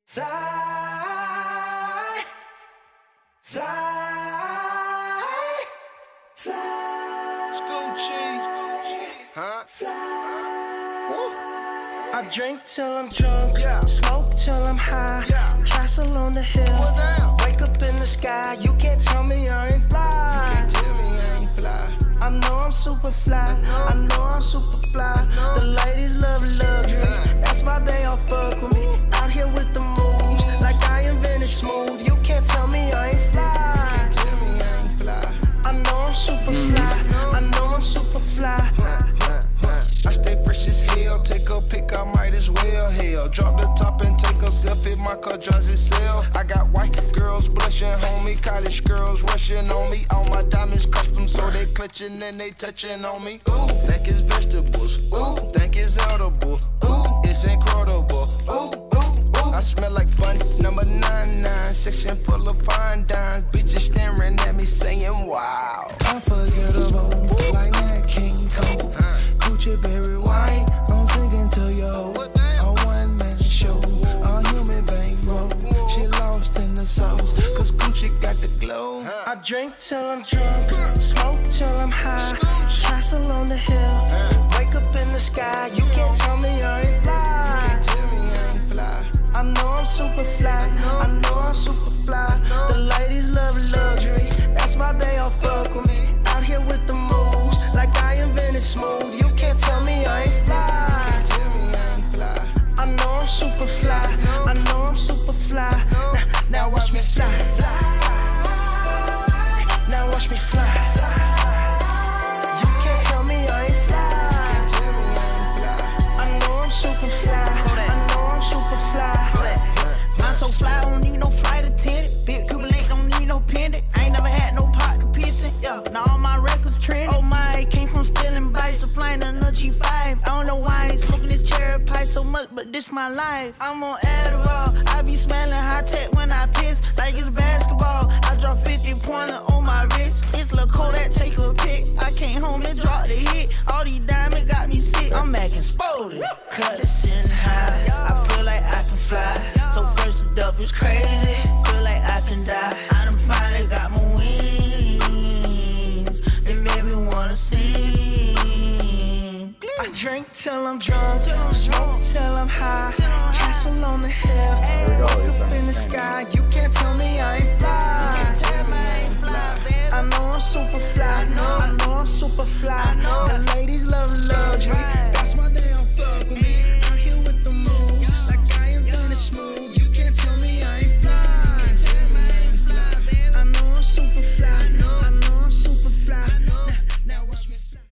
Fly, fly, fly. Scoochie, huh? Woo. I drink till I'm drunk, smoke till I'm high, castle on the hill, wake up in the sky. You can't tell me I ain't fly. You can't tell me I ain't fly. I know I'm super fly, I know I'm super fly. The ladies love luxury, that's why they all fuck with me. Out here with the moves, like I invented smooth. You can't tell me I ain't fly. You can't tell me I ain't fly. I know I'm super fly, I know I'm super fly. I stay fresh as hell, take a pic, I might as well. Hell, drop the top and take a selfie, my car drives itself. I got white girls blushing, homie, college girls rushing on me. All my diamonds custom, so they clutching and they touching on me. Ooh, think it's vegetables, ooh, think it's edible, ooh, it's incredible, ooh, ooh, ooh. I smell like bunny, number 99, section full of fine dimes. Bitches staring at me saying, wow. Unforgettable, like Nat King Cole. Gucci berry wine, I'm singing to yo. A one-man show, a human bankroll. She lost in the sauce, cause Gucci got the glow. I drink till I'm drunk, smoke till I'm high, castle on the hill, wake up in the sky. You can't tell me I ain't fly. You can't tell me I ain't fly. I know I'm super fly, I know I'm super fly. The ladies love luxury, that's why they all fuck with me. Out here with the moves, like I invented smooth. You can't tell me I ain't fly. You can't tell me I ain't fly. I know I'm super fly, I know I'm super fly. Now watch me fly. Now watch me fly. You can't tell me I ain't fly. You can't tell me I ain't fly. I know I'm super fly, I know I'm super fly. I'm so fly, I don't need no flight attendant. Big Cuban link, don't need no pendant. I ain't never had no pot to piss in. Yeah, now all my records trending. Oh my, came from stealing bikes to flying on the G5. I don't know why I ain't smoking this cherry pie so much, but this my life. I'm on Adderall, I be smelling high tech when I piss, like it's basketball. I drop 50-pointer on my wrist. It's Lil' Kodak, take a pic. I came home and dropped the hit. All these diamonds got me sick. I'm acting spoiled. Cut it sitting high, I feel like I can fly.